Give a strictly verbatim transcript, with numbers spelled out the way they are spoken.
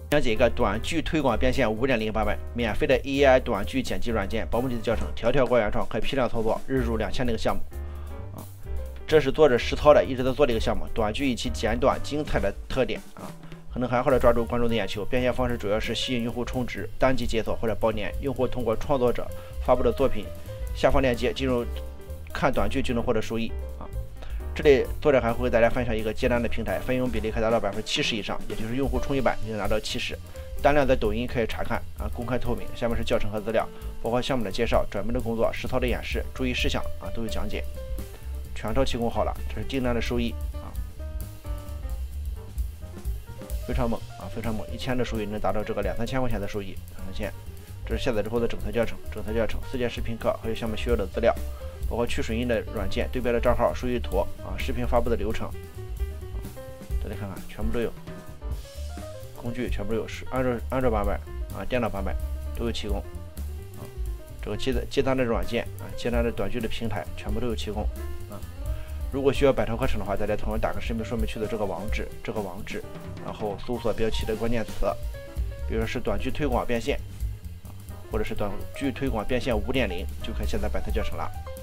讲解一个短剧推广变现 五点零 版本，免费的 A I 短剧剪辑软件，保姆级的教程，条条过原创，可批量操作，日入两千的一个项目啊。这是作者实操的，一直在做的一个项目。短剧以其简短精彩的特点啊，可能很好的抓住观众的眼球。变现方式主要是吸引用户充值、单击解锁或者包年。用户通过创作者发布的作品下方链接进入看短剧就能获得收益啊。这里作者还会给大家分享一个接单的平台，分佣比例可达到百分之七十以上，也就是用户充一百，你能拿到七十。单量在抖音可以查看啊，公开透明。下面是教程和资料，包括项目的介绍、准备的工作、实操的演示、注意事项啊都有讲解，全套提供好了。这是订单的收益啊，非常猛啊，非常猛！一千的收益能达到这个两三千块钱的收益，两三千。这是下载之后的整套教程，整套教程四节视频课，还有项目需要的资料。包括去水印的软件、对标的账号、收益图啊、视频发布的流程，大家看看，全部都有。工具全部都有，是安卓安卓版本啊、电脑版本都有提供啊。这个接单接单的软件啊、接单的短剧的平台全部都有提供啊。如果需要百套课程的话，大家同样打开视频说明区的这个网址，这个网址，然后搜索标题的关键词，比如说是短剧推广变现啊，或者是短剧推广变现 五点零，就可以下载百套教程了。